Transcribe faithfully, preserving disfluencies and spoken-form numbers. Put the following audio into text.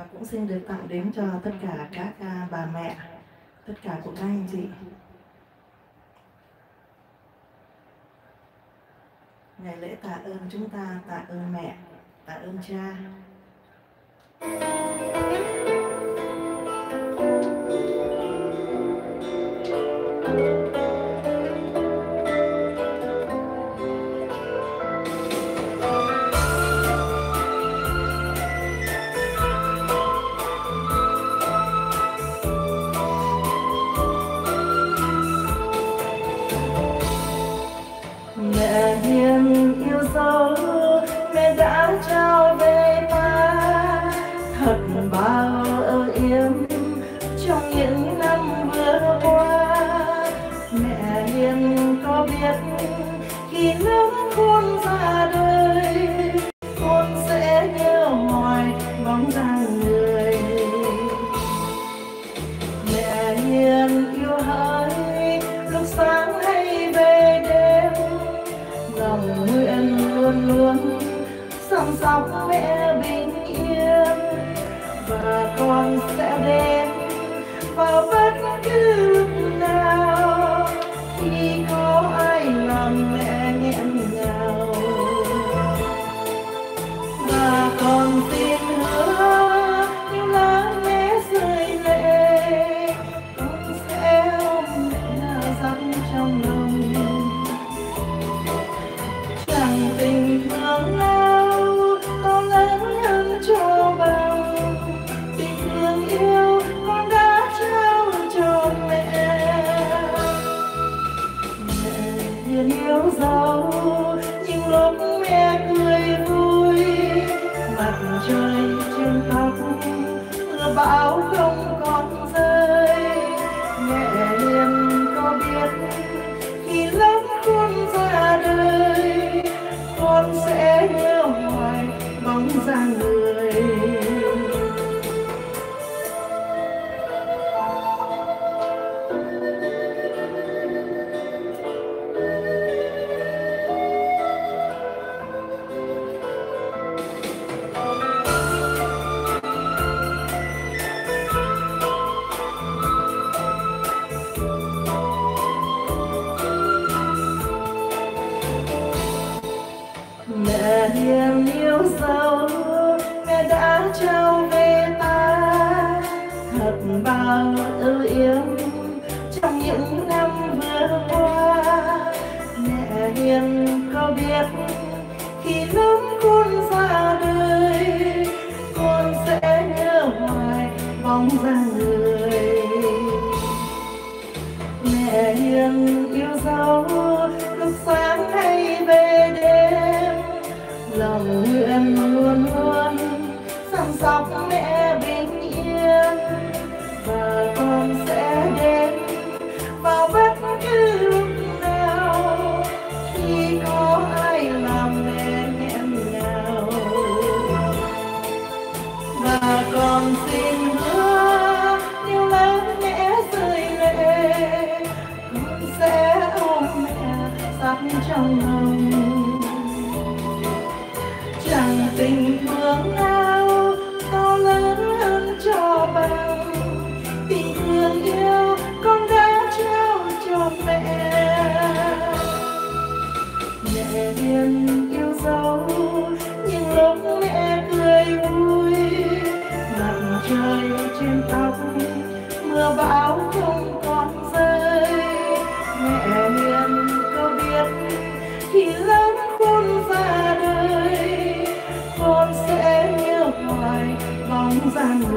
Và cũng xin được tặng đến cho tất cả các bà mẹ, tất cả của các anh chị. Ngày lễ tạ ơn chúng ta, tạ ơn mẹ, tạ ơn cha. Mẹ hiền yêu dấu, mẹ đã trao về ta thật bao âu yếm trong những năm vừa qua. Mẹ hiền có biết khi lớn khôn ra đời, con sẽ nhớ hoài bóng dáng người. Mẹ hiền yêu hỡi lúc sáng hay về đêm, lòng nguyện luôn luôn chăm sóc mẹ bình yên. Và con sẽ đến vào bất cứ lúc nào khi có ai làm mẹ nghẹn ngào. Và con xin hứa như lá mẹ rơi lệ, con sẽ ôm mẹ dắt trong lòng. Chẳng tình thương nào to lớn hơn cho bằng tình thương yêu con đã trao cho mẹ. Mẹ hiền yêu dấu, những lúc mẹ cười vui, mặt trời trên tóc mưa bão không còn rơi. Mẹ hiền có biết khi lớn con ra đời, con sẽ nhớ hoài bóng dáng người. Mẹ hiền yêu dấu, mẹ đã trao về ta thật bao âu yếm trong những năm vừa qua. Mẹ hiền có biết khi lớn con ra đời, con sẽ nhớ hoài bóng dáng người. Mẹ hiền yêu dấu lúc sáng hay về đêm, lòng nguyện luôn luôn chăm sóc mẹ bình yên. Và con sẽ đến vào bất cứ lúc nào khi có ai làm mẹ nghẹn ngào. Và con xin hứa nếu lớn mẹ rơi lệ, con sẽ ôm mẹ sát trong lòng. Chẳng tình thương nào to lớn hơn cho bằng tình thương yêu con đã trao cho mẹ. Mẹ hiền yêu dấu, những lúc mẹ cười vui, mặt trời trên tóc mưa bão không còn rơi. Mẹ hiền có biết khi lớn khôn ra đời, con sẽ nhớ hoài bóng dáng